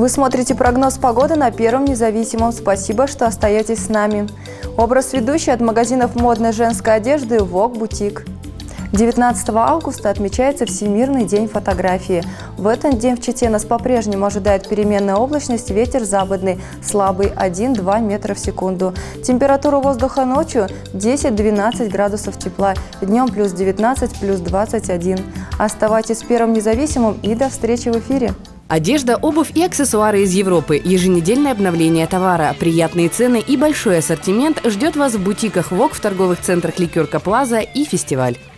Вы смотрите прогноз погоды на Первом независимом. Спасибо, что остаетесь с нами. Образ ведущий от магазинов модной женской одежды Vogue Boutique. 19 августа отмечается Всемирный день фотографии. В этот день в Чите нас по-прежнему ожидает переменная облачность, ветер западный, слабый 1-2 метра в секунду. Температура воздуха ночью 10-12 градусов тепла, днем плюс 19, плюс 21. Оставайтесь с Первым независимым и до встречи в эфире. Одежда, обувь и аксессуары из Европы. Еженедельное обновление товара, приятные цены и большой ассортимент ждет вас в бутиках Vogue в торговых центрах Ликерка Плаза и Фестиваль.